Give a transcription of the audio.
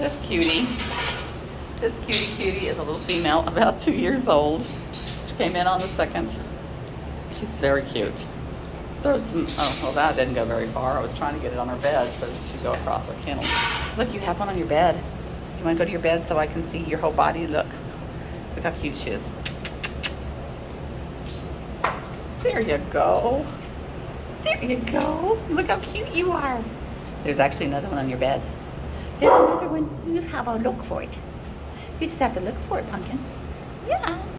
This cutie is a little female, about 2 years old. She came in on the 2nd. She's very cute. Throw some, oh, well that didn't go very far. I was trying to get it on her bed so she'd go across our kennel. Look, you have one on your bed. You want to go to your bed so I can see your whole body? Look how cute she is. There you go. There you go. Look how cute you are. There's actually another one on your bed. There's another one. You have a look for it. You just have to look for it, Pumpkin. Yeah.